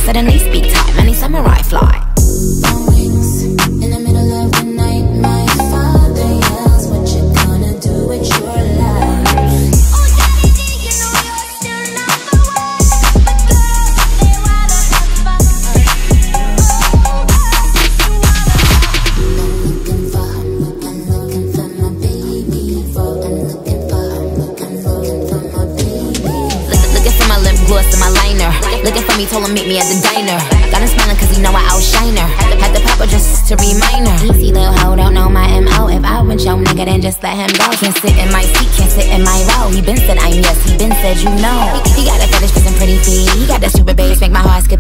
suddenly speak top, many samurai fly. Phone rings in the middle of the night. My father yells, "What you gonna do with your life?" Oh, Daddy G, you know you're still number one, but girls, they wanna have fun. I'm looking for my baby. I'm looking for my baby. Looking for my lip gloss and my liner. Looking for me, told him meet me at the diner. Got him smiling cause he know I outshine her. Had to pop her just to remind her. Easy little hoe, don't know my M.O. If I want your nigga, then just let him go. Can't sit in my seat, can't sit in my row. He been said I'm yes, he been said you know. He got a fetish for some pretty feet. He got that stupid bass, make my heart skip.